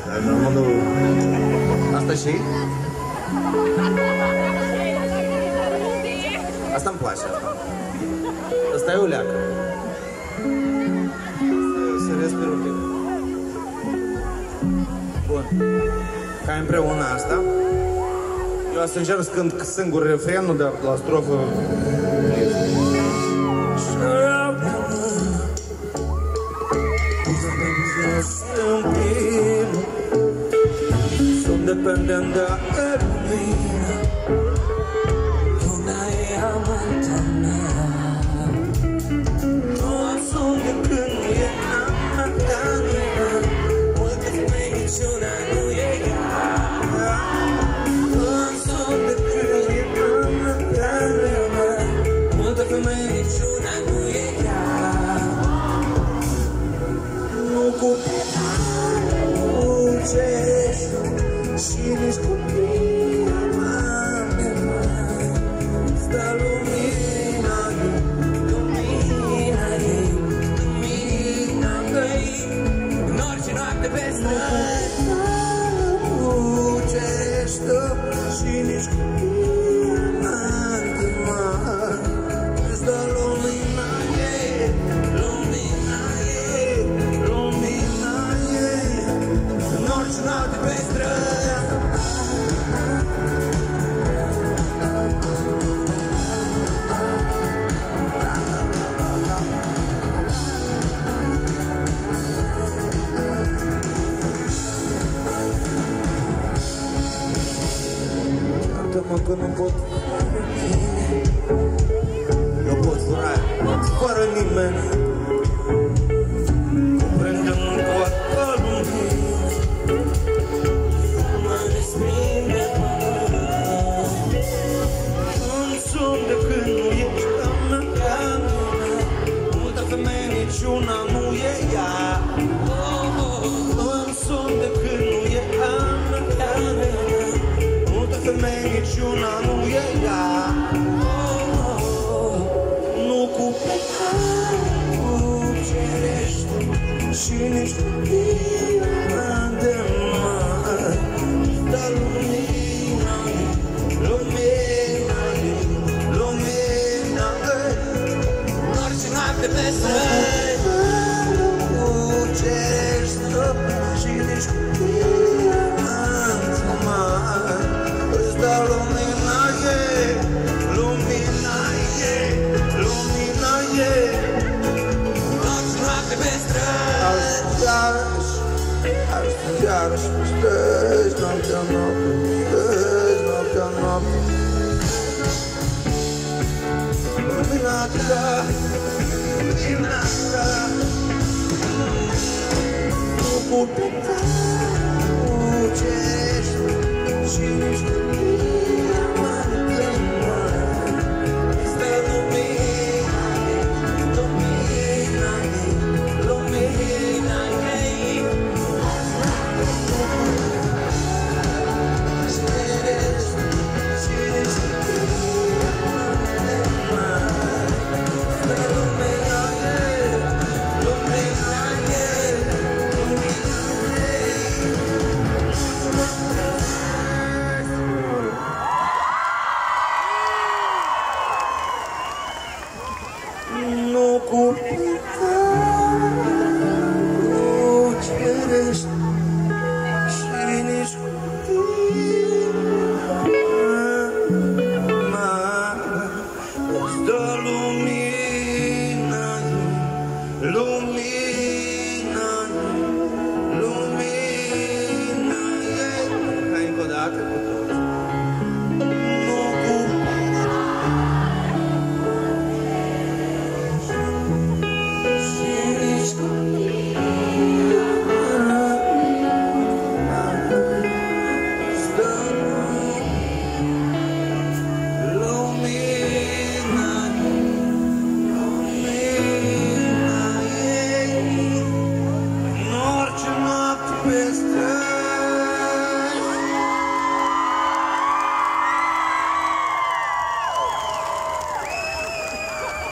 La modul... Asta și? Asta îmi place, asta. Asta e o leacă. Să respir un pic. Bun. Ca împreună asta. Eu o să încerc să cânt singur refrenul, dar la strofă... Sunt dependent de lumina. Luna e amanta mea. Nu sunt de când nu e amanta mea. Multă femei niciuna nu e ea. Nu sunt de când e amanta mea. Multă femei niciuna nu e ea. Nu cu și nici copii mame, stă lumina ei, lumina ei, lumina ei. În orice noapte pe străzi lucește și nici copii mame, stă lumina ei, lumina ei, lumina ei. În orice noapte pe străzi. Iartă-mă că nu pot fără tine. Eu pot fura fără nimeni. Cuprinde-mă în toată lumina. Mă desprinde până. Nu sunt de când nu ești a mea. Multă femeie niciuna nu e ea. Nu sunt de când nu e a mea. Multă femeie niciuna nu e ea. Nu cu pecare cerești și nici lumina de mare. Dar lumina ei, lumina ei, lumina ei. În orice noapte pe străzi cerești și nici lumina de mare. Dar lumina ei, lumina ei, lumina ei. În orice noapte pe străzi. Iarăși pe străzi, noaptea, noapte, străzi, noaptea, noapte. Lumina ta, lumina ta. Nu pot plecare.